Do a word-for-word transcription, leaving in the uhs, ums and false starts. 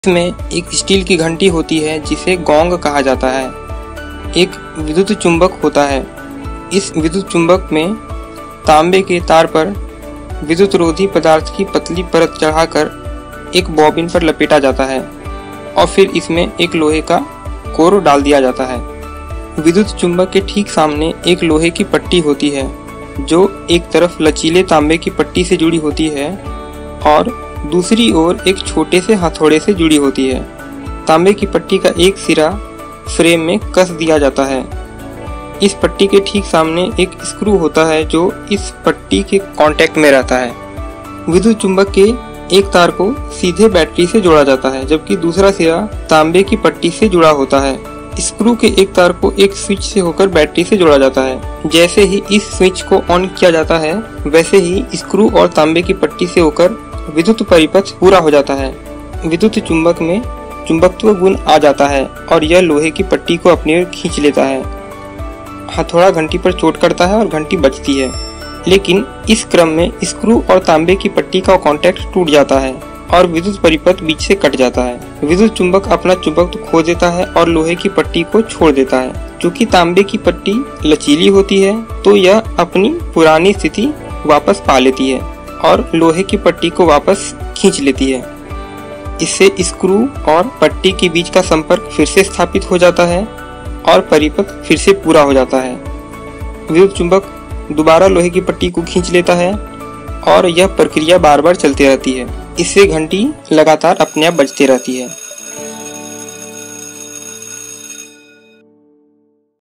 इसमें एक स्टील की घंटी होती है जिसे गोंग कहा जाता है। एक विद्युत चुंबक होता है। इस विद्युत चुंबक में तांबे के तार पर विद्युत रोधी पदार्थ की पतली परत चढ़ाकर एक बॉबिन पर लपेटा जाता है और फिर इसमें एक लोहे का कोर डाल दिया जाता है। विद्युत चुंबक के ठीक सामने एक लोहे की पट्टी होती है जो एक तरफ लचीले तांबे की पट्टी से जुड़ी होती है और दूसरी ओर एक छोटे से हथौड़े से जुड़ी होती है। तांबे की पट्टी का एक सिरा फ्रेम में कस दिया जाता है। इस पट्टी के ठीक सामने एक स्क्रू होता है जो इस पट्टी के कांटेक्ट में रहता है। विद्युत चुंबक के एक तार को सीधे बैटरी से जोड़ा जाता है जबकि दूसरा सिरा तांबे की पट्टी से जुड़ा होता है। स्क्रू के एक तार को एक स्विच से होकर बैटरी से जोड़ा जाता है। जैसे ही इस स्विच को ऑन किया जाता है वैसे ही स्क्रू और तांबे की पट्टी से होकर विद्युत परिपथ पूरा हो जाता है। विद्युत चुंबक में चुंबकत्व गुण आ जाता है और यह लोहे की पट्टी को अपनी ओर खींच लेता है। हथौड़ा घंटी पर चोट करता है और घंटी बजती है, लेकिन इस क्रम में स्क्रू और तांबे की पट्टी का कांटेक्ट टूट जाता है और विद्युत परिपथ बीच से कट जाता है। विद्युत चुंबक अपना चुंबकत्व खो देता है और लोहे की पट्टी को छोड़ देता है। चूंकि तांबे की पट्टी लचीली होती है तो यह अपनी पुरानी स्थिति वापस पा लेती है और लोहे की पट्टी को वापस खींच लेती है। इससे स्क्रू और पट्टी के बीच का संपर्क फिर से स्थापित हो जाता है और परिपथ फिर से पूरा हो जाता है। विद्युत चुंबक दोबारा लोहे की पट्टी को खींच लेता है और यह प्रक्रिया बार बार चलती रहती है। इससे घंटी लगातार अपने आप बजती रहती है।